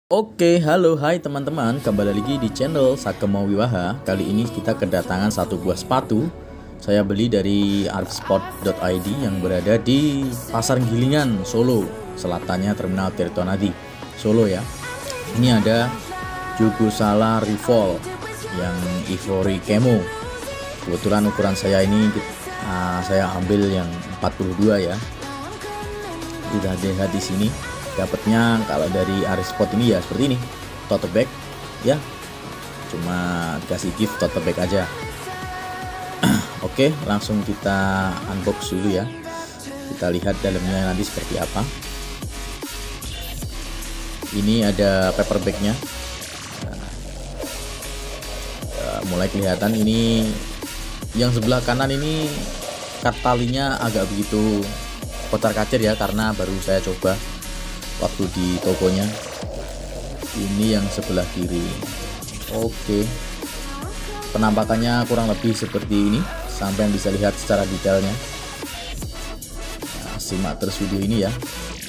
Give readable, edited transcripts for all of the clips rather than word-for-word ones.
Oke, halo, hai teman-teman, kembali lagi di channel Sakemo Wiwaha. Kali ini kita kedatangan satu buah sepatu. Saya beli dari artsport.id yang berada di Pasar Gilingan, Solo. Selatannya Terminal Tirtonadi, Solo ya. Ini ada Jugosala Revol yang Ivory Camo. Kebetulan ukuran saya ini saya ambil yang 42 ya. Kita lihat di sini. Dapatnya kalau dari Arisport ini ya seperti ini, tote bag ya, cuma dikasih gift tote bag aja. Oke, langsung kita unbox dulu ya, kita lihat dalamnya nanti seperti apa. Ini ada paper bagnya, mulai kelihatan. Ini yang sebelah kanan ini kat talinya agak begitu kocar-kacir ya, karena baru saya coba waktu di tokonya. Ini yang sebelah kiri. Oke, penampakannya kurang lebih seperti ini, sampai yang bisa lihat secara detailnya. Nah, simak terus video ini ya.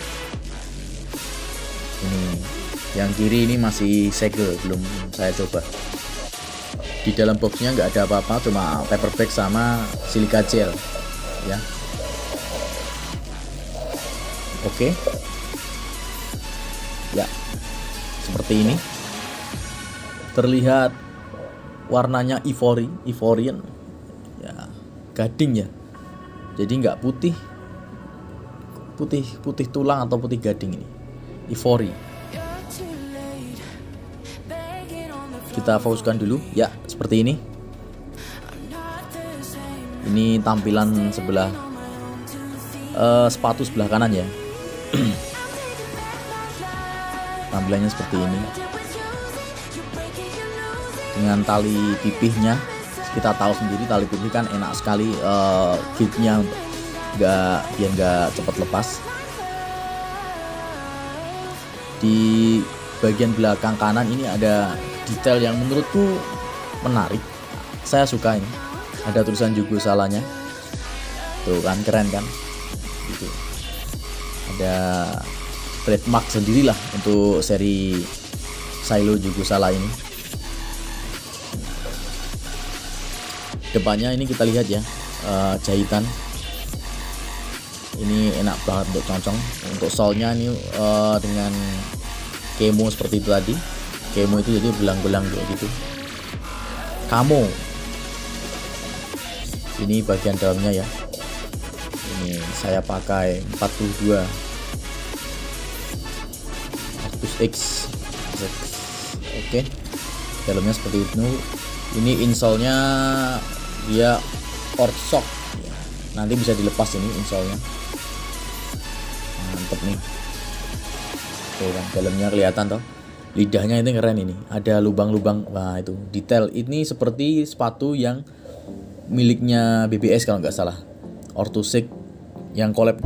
Ini yang kiri ini masih segel, belum saya coba. Di dalam boxnya nggak ada apa-apa, cuma paper bag sama silika gel ya. Oke ya, seperti ini. Terlihat warnanya Ivorian ya, gading ya, jadi nggak putih tulang atau putih gading. Ini Ivory. Kita fokuskan dulu ya, seperti ini. Ini tampilan sebelah sepatu sebelah kanan ya. Tampilannya seperti ini, dengan tali pipihnya. Kita tahu sendiri tali pipih kan enak sekali, fitnya biar nggak cepat lepas. Di bagian belakang kanan ini ada detail yang menurutku menarik, saya suka. Ini ada tulisan Jugosalanya, tuh kan, keren kan gitu. Ada trademark sendirilah untuk seri Silo Jugosala ini. Depannya ini kita lihat ya, jahitan ini enak banget untuk concong. Untuk solnya ini dengan camo seperti itu tadi. Camo itu jadi belang-belang kayak gitu. Camo. Ini bagian dalamnya ya. Ini saya pakai 42 X. Oke, dalamnya seperti itu. Ini insolnya dia Orthsock, nanti bisa dilepas ini insolnya. Mantep nih, tuh kan, dalamnya kelihatan toh, lidahnya itu keren. Ini ada lubang-lubang, wah itu detail. Ini seperti sepatu yang miliknya BBS kalau nggak salah, Orthosic yang collab.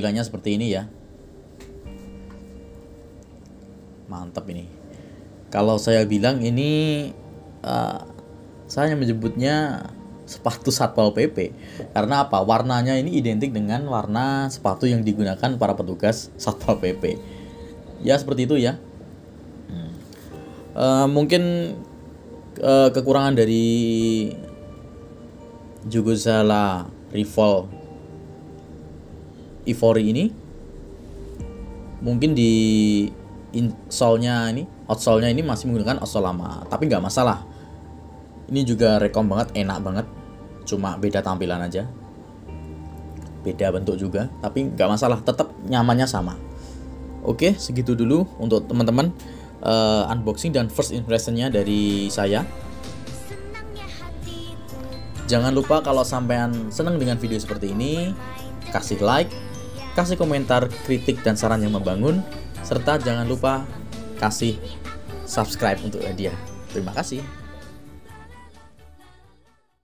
tampilannya seperti ini ya. Mantap ini. Kalau saya bilang ini saya menyebutnya sepatu Satpol PP karena apa? Warnanya ini identik dengan warna sepatu yang digunakan para petugas Satpol PP. Ya seperti itu ya. Mungkin kekurangan dari Jugozala Rival Ivory ini mungkin di outsole-nya ini masih menggunakan outsole lama, tapi nggak masalah. Ini juga rekom banget, enak banget, cuma beda tampilan aja, beda bentuk juga, tapi nggak masalah, tetap nyamannya sama. Oke, segitu dulu untuk teman-teman unboxing dan first impressionnya dari saya. Jangan lupa kalau sampean senang dengan video seperti ini, kasih like, kasih komentar, kritik dan saran yang membangun, serta jangan lupa kasih subscribe untuk hadiah. Terima kasih.